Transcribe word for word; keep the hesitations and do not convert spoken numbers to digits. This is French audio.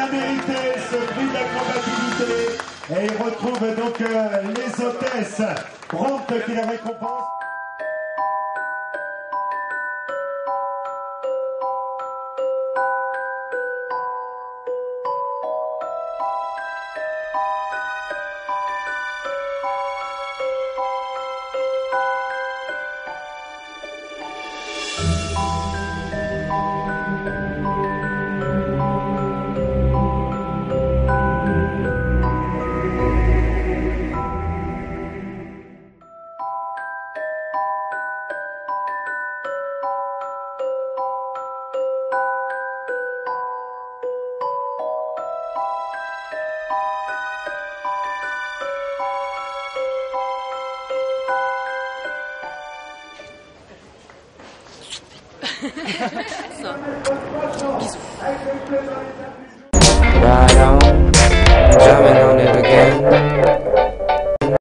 mérité ce prix d'acrobativité. Et il retrouve donc euh, les hôtesses promptes qui la récompensent. Ça. Bisous.